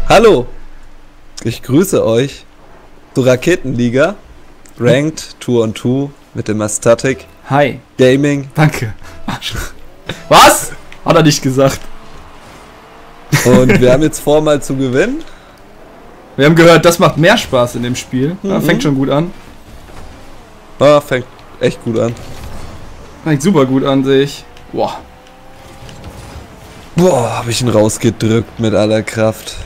Hallo, ich grüße euch zur Raketenliga, Ranked 2-on-2 mit dem Astatic Hi. Gaming. Danke. Was? Hat er nicht gesagt. Und wir haben jetzt vor, mal zu gewinnen. Wir haben gehört, das macht mehr Spaß in dem Spiel. Ja, fängt schon gut an. Ah, fängt echt gut an. Fängt super gut an, sehe ich. Boah. Boah, habe ich ihn rausgedrückt mit aller Kraft.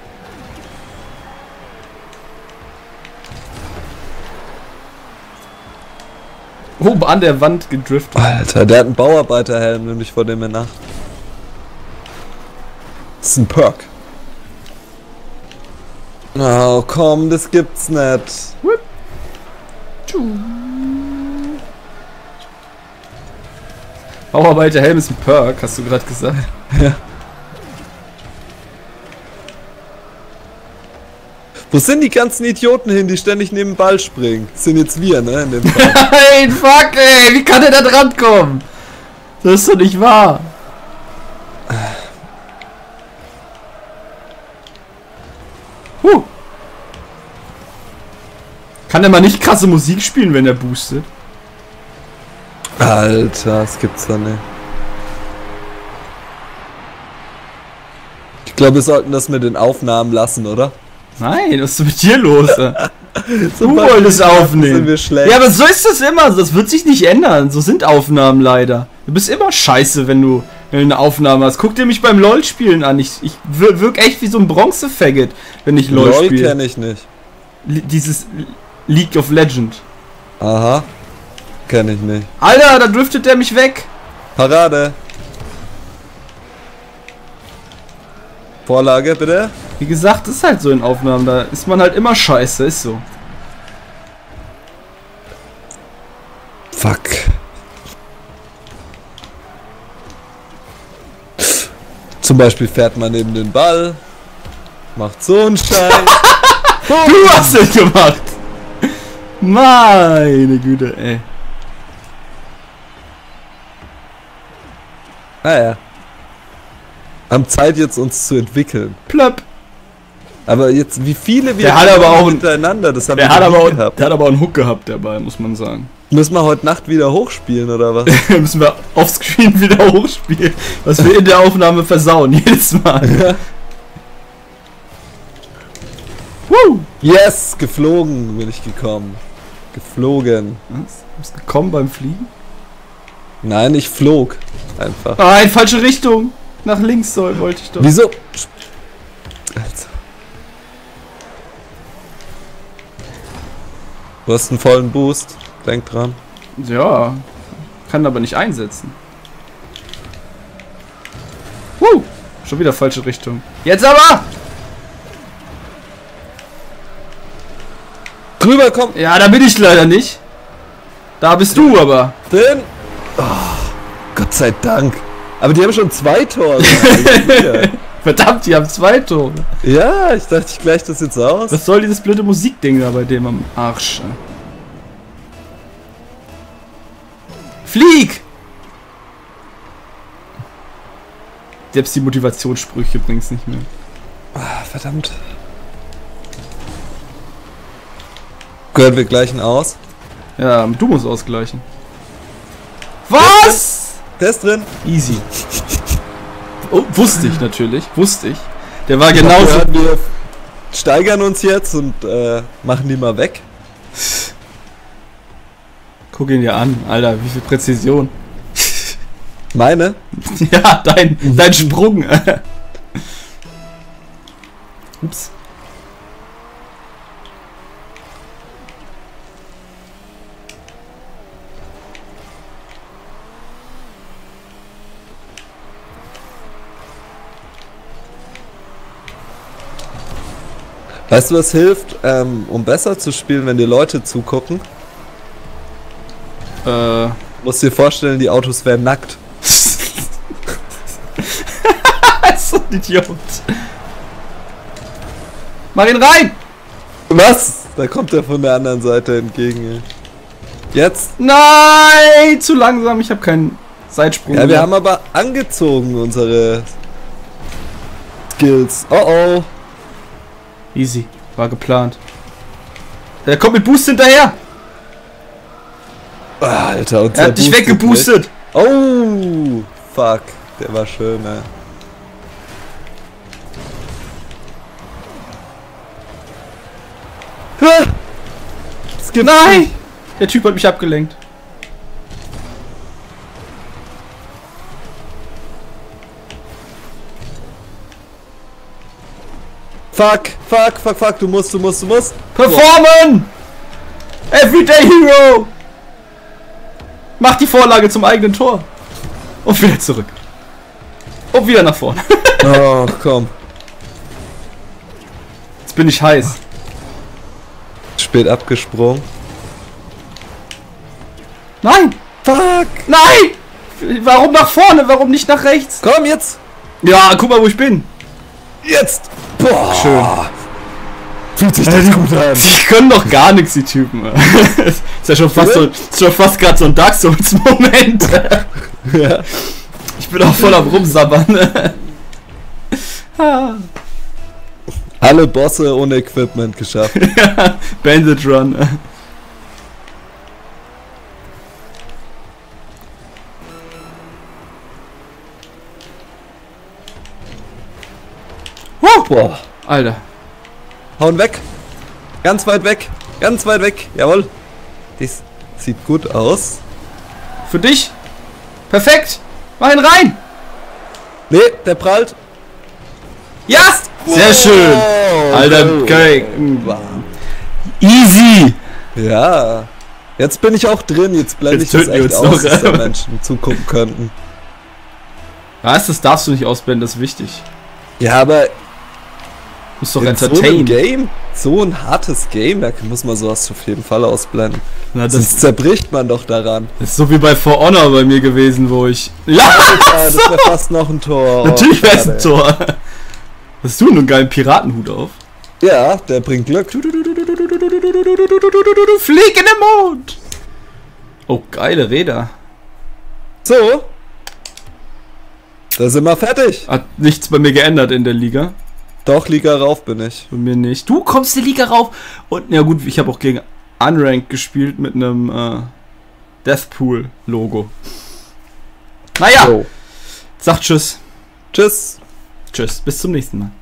Oben an der Wand gedriftet. Alter, der hat einen Bauarbeiterhelm, nämlich vor dem er nach. Das ist ein Perk. Oh komm, das gibt's nicht. Whip. Bauarbeiterhelm ist ein Perk, hast du gerade gesagt. Ja. Wo sind die ganzen Idioten hin, die ständig neben den Ball springen? Das sind jetzt wir, ne? In dem Fall. Nein, fuck, ey, wie kann der da dran kommen? Das ist doch nicht wahr. Kann der mal nicht krasse Musik spielen, wenn er boostet? Alter, das gibt's doch nicht. Ich glaube, wir sollten das mit den Aufnahmen lassen, oder? Nein, was ist mit dir los? Du wolltest aufnehmen. Sind wir schlecht. Ja, aber so ist das immer. Das wird sich nicht ändern. So sind Aufnahmen leider. Du bist immer scheiße, wenn du eine Aufnahme hast. Guck dir mich beim LOL-Spielen an. Ich wirk echt wie so ein Bronze-Faggot, wenn ich LOL spiele. LOL kenne ich nicht. Dieses League of Legends. Aha. Kenne ich nicht. Alter, da driftet der mich weg. Parade. Vorlage, bitte. Wie gesagt, das ist halt so in Aufnahmen. Da ist man halt immer scheiße. Ist so. Fuck. Zum Beispiel fährt man neben den Ball. Macht so einen Schein. Du hast es gemacht. Meine Güte, ey. Naja. Haben Zeit jetzt uns zu entwickeln. Plöpp. Aber jetzt, wie viele wir Der hat aber auch hintereinander, das haben der wir hat aber auch, gehabt. der hat aber auch einen Hook gehabt dabei, muss man sagen. Müssen wir heute Nacht wieder hochspielen, oder was? Müssen wir offscreen wieder hochspielen, was wir in der Aufnahme versauen, jedes Mal. Ja. Woo! Yes, geflogen bin ich gekommen. Geflogen. Was? Du bist gekommen beim Fliegen? Nein, ich flog. Einfach. Ah, in falsche Richtung. Nach links wollte ich doch. Wieso? Also. Du hast einen vollen Boost. Denk dran. Ja, kann aber nicht einsetzen. Woo! Schon wieder falsche Richtung. Jetzt aber! Drüber kommt. Ja, da bin ich leider nicht. Da bist du aber. Drin. Oh, Gott sei Dank. Aber die haben schon 2 Tore. Verdammt, die haben 2 Tore. Ja, ich dachte, ich gleich das jetzt aus. Was soll dieses blöde Musikding da bei dem am Arsch? Flieg! Selbst die Motivationssprüche bringt's nicht mehr. Ah, verdammt. Gehören wir gleichen aus? Ja, du musst ausgleichen. Was? Der ist drin. Easy. Oh, wusste ich natürlich. Wusste ich. Der war genauso. Wir steigern uns jetzt und machen die mal weg. Guck ihn dir an, Alter, wie viel Präzision. Meine? Ja, dein Sprung. Ups. Weißt du, was hilft, um besser zu spielen, wenn dir Leute zugucken? Musst dir vorstellen, die Autos wären nackt. So ein Idiot. Mach ihn rein! Was? Da kommt er von der anderen Seite entgegen. Ey. Jetzt? Nein! Zu langsam, ich habe keinen Seitsprung. Ja, wir haben aber angezogen unsere Skills. Oh oh. Easy. War geplant. Der kommt mit Boost hinterher. Alter, und Er hat dich weggeboostet. Oh, fuck. Der war schön, ey. Nein! Der Typ hat mich abgelenkt. Fuck, du musst. Performen! Everyday Hero! Mach die Vorlage zum eigenen Tor. Und wieder zurück. Und wieder nach vorne. Oh, komm. Jetzt bin ich heiß. Spät abgesprungen. Nein! Fuck! Nein! Warum nach vorne? Warum nicht nach rechts? Komm jetzt! Ja, guck mal, wo ich bin. Jetzt! Boah! Schön. Fühlt sich das gut an. Die können doch gar nichts, die Typen. Ist ja schon fast so, ist schon fast gerade so ein Dark Souls Moment. Ja. Ich bin auch voll am Rumsabbern. Alle Bosse ohne Equipment geschafft. Bandit Run. Boah. Alter. Hauen weg. Ganz weit weg. Jawohl. Das sieht gut aus. Für dich. Perfekt. Mach ihn rein. Nee, der prallt. Ja. Sehr schön. Alter, geil. Wow. Easy. Ja. Jetzt bin ich auch drin. Jetzt blende ich Jetzt das töten wir echt uns aus, noch. dass da Menschen zugucken könnten. Was? Das darfst du nicht ausblenden, das ist wichtig. Ja, aber Du musst doch in so einem entertain. Game, so ein hartes Game, da muss man sowas auf jeden Fall ausblenden. Na, Sonst zerbricht man doch daran. das ist so wie bei For Honor bei mir gewesen, wo ich... Ja, Alter, das wäre fast noch ein Tor. natürlich wäre es schade. ein Tor. Hast du einen geilen Piratenhut auf? Ja, der bringt Glück. Flieg in den Mond! Oh, geile Räder. So. Da sind wir fertig. Hat nichts bei mir geändert in der Liga. Doch, Liga rauf bin ich. Bei mir nicht. Du kommst die Liga rauf. Und ja gut, ich habe auch gegen Unranked gespielt mit einem Deathpool-Logo. Naja, So. sagt Tschüss. Tschüss. Tschüss, bis zum nächsten Mal.